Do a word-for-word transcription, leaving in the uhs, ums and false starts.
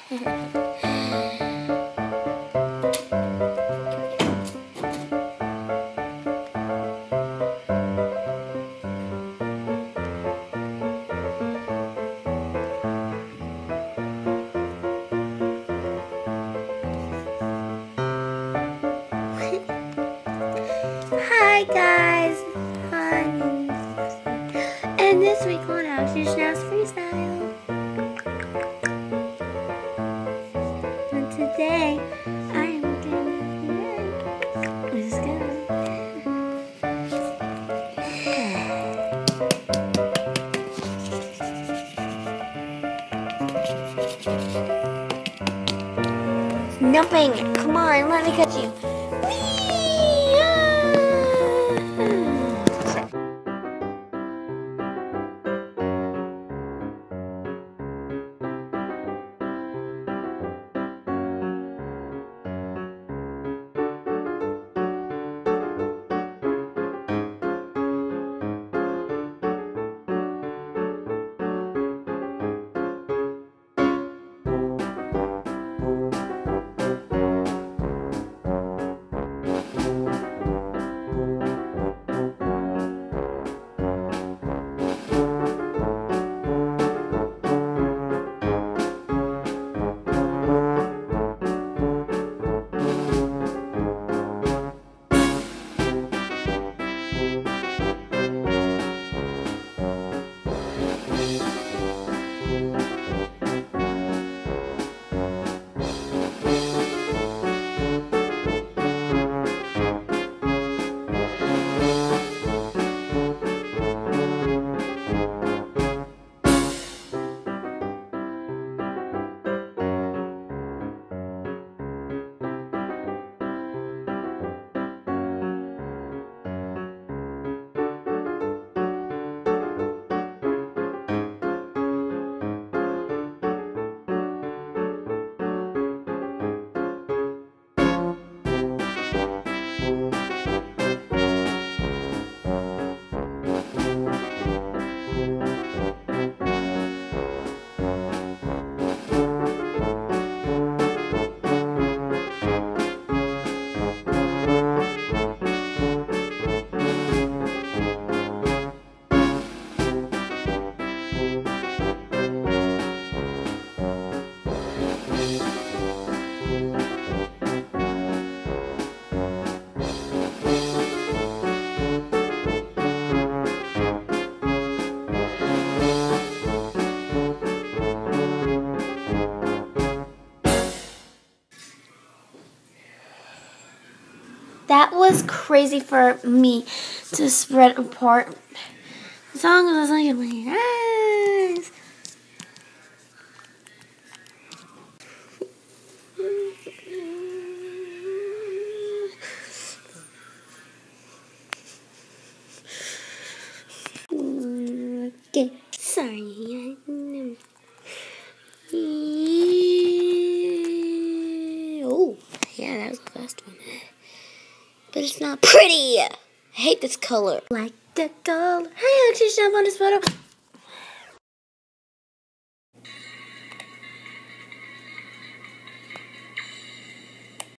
Hi guys, hi. And this week on Alex Schnauz Freestyle. And today I am gonna let's go. Nothing. Come on, let me catch you. That was crazy for me to spread apart. The song was like in my eyes. Okay, sorry. Oh, yeah, that was the first one. But it's not pretty. I hate this color. Like the color. Hey, actually, I want this photo.